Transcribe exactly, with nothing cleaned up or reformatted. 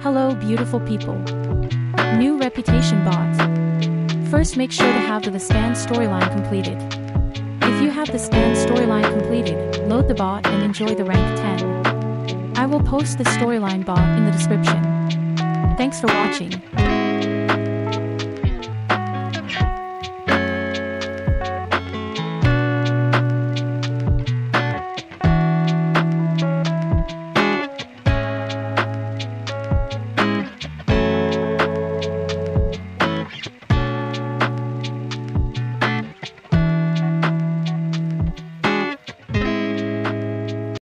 Hello beautiful people. New reputation bot. First make sure to have the span storyline completed. If you have the span storyline completed, load the bot and enjoy the rank ten. I will post the storyline bot in the description. Thanks for watching.